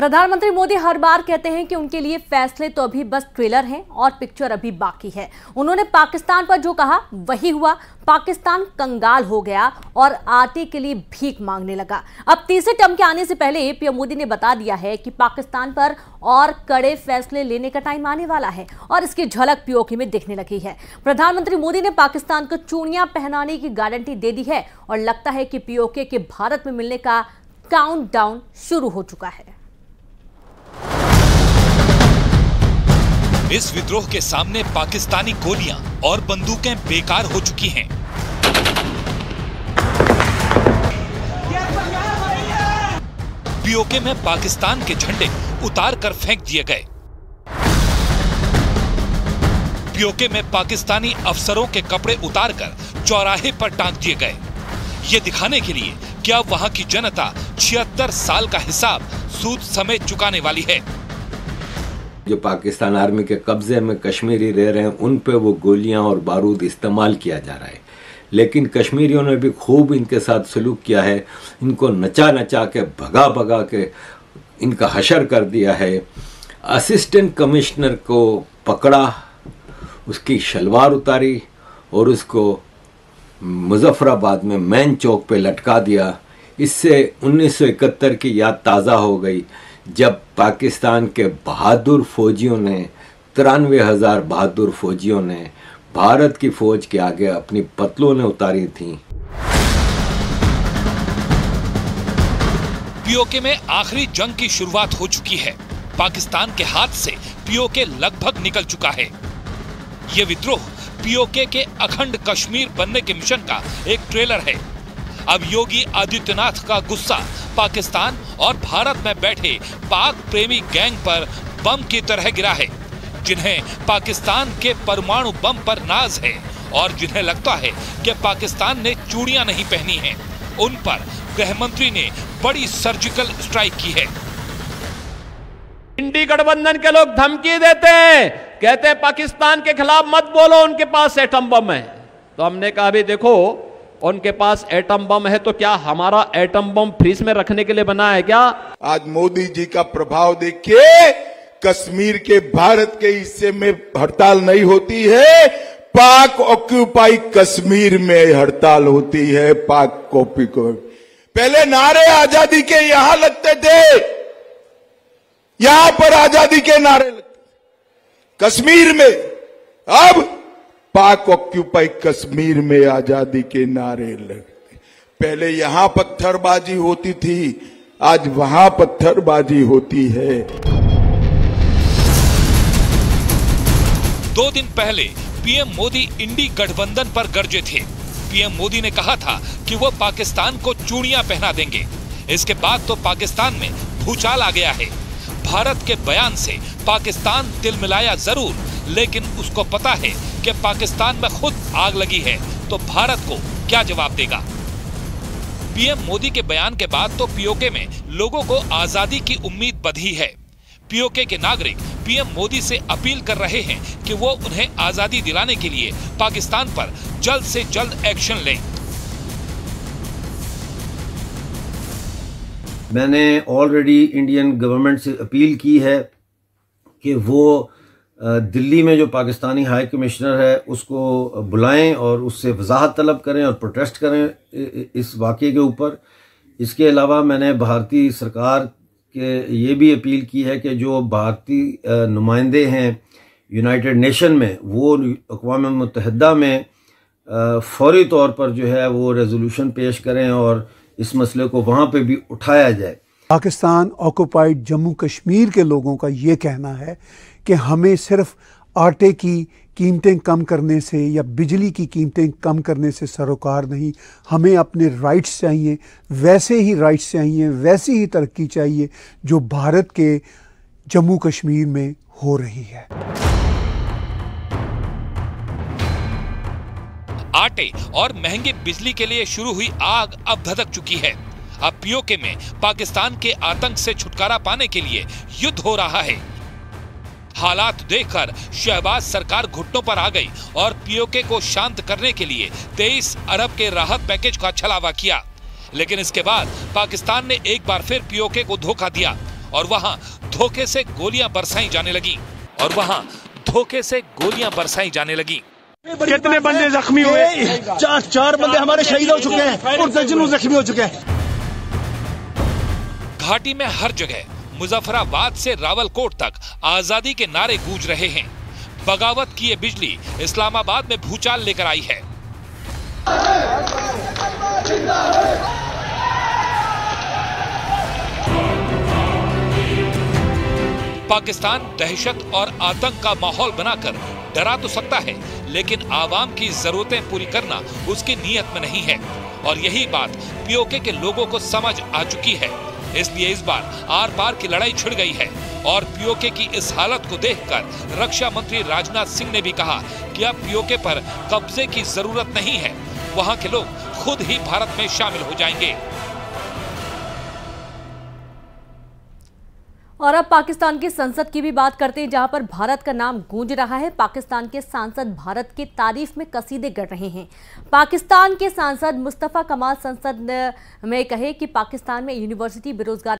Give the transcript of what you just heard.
प्रधानमंत्री मोदी हर बार कहते हैं कि उनके लिए फैसले तो अभी बस ट्रेलर हैं और पिक्चर अभी बाकी है। उन्होंने पाकिस्तान पर जो कहा वही हुआ। पाकिस्तान कंगाल हो गया और आटे के लिए भीख मांगने लगा। अब तीसरे टर्म के आने से पहले पीएम मोदी ने बता दिया है कि पाकिस्तान पर और कड़े फैसले लेने का टाइम आने वाला है और इसकी झलक पीओके में दिखने लगी है। प्रधानमंत्री मोदी ने पाकिस्तान को चूड़ियां पहनाने की गारंटी दे दी है और लगता है कि पीओके के भारत में मिलने का काउंटडाउन शुरू हो चुका है। इस विद्रोह के सामने पाकिस्तानी गोलियां और बंदूकें बेकार हो चुकी हैं। पीओके में पाकिस्तान के झंडे उतार कर फेंक दिए गए। पीओके में पाकिस्तानी अफसरों के कपड़े उतारकर चौराहे पर टांग दिए गए, ये दिखाने के लिए कि अब वहां की जनता 76 साल का हिसाब सूद समेत चुकाने वाली है। जो पाकिस्तान आर्मी के कब्जे में कश्मीरी रह रहे हैं उन पे वो गोलियां और बारूद इस्तेमाल किया जा रहा है, लेकिन कश्मीरियों ने भी खूब इनके साथ सलूक किया है। इनको नचा नचा के भगा भगा के इनका हशर कर दिया है। असिस्टेंट कमिश्नर को पकड़ा, उसकी शलवार उतारी और उसको मुजफ्फराबाद में मैन चौक पे लटका दिया। इससे 1971 की याद ताज़ा हो गई जब पाकिस्तान के बहादुर फौजियों ने 93,000 बहादुर फौजियों ने भारत की फौज के आगे अपनी पतलूनें उतारी थीं। पीओके में आखिरी जंग की शुरुआत हो चुकी है। पाकिस्तान के हाथ से पीओके लगभग निकल चुका है। ये विद्रोह पीओके के अखंड कश्मीर बनने के मिशन का एक ट्रेलर है। अब योगी आदित्यनाथ का गुस्सा पाकिस्तान और भारत में बैठे पाक प्रेमी गैंग पर बम की तरह गिरा है, जिन्हें पाकिस्तान के परमाणु बम पर नाज है और जिन्हें लगता है कि पाकिस्तान ने चूड़ियां नहीं पहनी हैं, उन पर गृहमंत्री ने बड़ी सर्जिकल स्ट्राइक की है। इंडी गठबंधन के लोग धमकी देते हैं, कहते हैं पाकिस्तान के खिलाफ मत बोलो, उनके पास एटम बम है। तो हमने कहा भी देखो, उनके पास एटम बम है तो क्या हमारा एटम बम फ्रीज में रखने के लिए बना है क्या? आज मोदी जी का प्रभाव देखिए, कश्मीर के भारत के हिस्से में हड़ताल नहीं होती है, पाक ऑक्यूपाई कश्मीर में हड़ताल होती है। पाक कॉपी को पहले नारे आजादी के यहां लगते थे, यहां पर आजादी के नारे लगते कश्मीर में, अब पाक ऑक्यूपाई कश्मीर में आजादी के नारे लगते। पहले यहां पत्थरबाजी होती थी, आज वहां पत्थरबाजी होती है। 2 दिन पहले पीएम मोदी इंडी गठबंधन पर गरजे थे। पीएम मोदी ने कहा था कि वो पाकिस्तान को चूड़ियां पहना देंगे। इसके बाद तो पाकिस्तान में भूचाल आ गया है। भारत के बयान से पाकिस्तान तिलमिलाया जरूर, लेकिन उसको पता है कि पाकिस्तान में खुद आग लगी है तो भारत को क्या जवाब देगा। पीएम मोदी के बयान के बाद तो पीओके में लोगों को आजादी की उम्मीद बंधी है। पीओके के नागरिक पीएम मोदी से अपील कर रहे हैं कि वो उन्हें आजादी दिलाने के लिए पाकिस्तान पर जल्द से जल्द एक्शन लें। मैंने ऑलरेडी इंडियन गवर्नमेंट से अपील की है कि वो दिल्ली में जो पाकिस्तानी हाई कमिश्नर है उसको बुलाएं और उससे वजाहत तलब करें और प्रोटेस्ट करें इस वाक़े के ऊपर। इसके अलावा मैंने भारतीय सरकार के ये भी अपील की है कि जो भारतीय नुमाइंदे हैं यूनाइटेड नेशन में, वो अक़वाम मुत्तहिदा में फौरी तौर पर जो है वो रेजोल्यूशन पेश करें और इस मसले को वहाँ पे भी उठाया जाए। पाकिस्तान ऑक्युपाइड जम्मू कश्मीर के लोगों का ये कहना है कि हमें सिर्फ आटे की कीमतें कम करने से या बिजली की कीमतें कम करने से सरोकार नहीं, हमें अपने राइट्स चाहिए, वैसे ही राइट्स चाहिए, वैसी ही तरक्की चाहिए जो भारत के जम्मू कश्मीर में हो रही है। आटे और महंगी बिजली के लिए शुरू हुई आग अब धधक चुकी है। अब पीओके में पाकिस्तान के आतंक से छुटकारा पाने के लिए युद्ध हो रहा है। हालात देखकर शहबाज सरकार घुटनों पर आ गई और पीओके को शांत करने के लिए 23 अरब के राहत पैकेज का छलावा किया। लेकिन इसके बाद पाकिस्तान ने एक बार फिर पीओके को धोखा दिया और वहां धोखे से गोलियां बरसाई जाने लगी। कितने बंदे जख्मी हुए? चार बंदे हमारे शहीद हो चुके हैं और दर्जनों जख्मी हो चुके हैं। घाटी में हर जगह, मुजफ्फराबाद से रावलकोट तक आजादी के नारे गूंज रहे हैं। बगावत की ये बिजली इस्लामाबाद में भूचाल लेकर आई है। पाकिस्तान दहशत और आतंक का माहौल बनाकर डरा तो सकता है, लेकिन आवाम की जरूरतें पूरी करना उसकी नीयत में नहीं है और यही बात पीओके के लोगों को समझ आ चुकी है। इसलिए इस बार आर पार की लड़ाई छिड़ गई है और पीओके की इस हालत को देखकर रक्षा मंत्री राजनाथ सिंह ने भी कहा कि अब पीओके पर कब्जे की जरूरत नहीं है, वहां के लोग खुद ही भारत में शामिल हो जाएंगे। और अब पाकिस्तान की संसद की भी बात करते हैं, जहां पर भारत का नाम गूंज रहा है। पाकिस्तान के सांसद भारत की तारीफ में कसीदे गढ़ रहे हैं। पाकिस्तान के सांसद मुस्तफा कमाल संसद में कहे कि पाकिस्तान में यूनिवर्सिटी बेरोजगार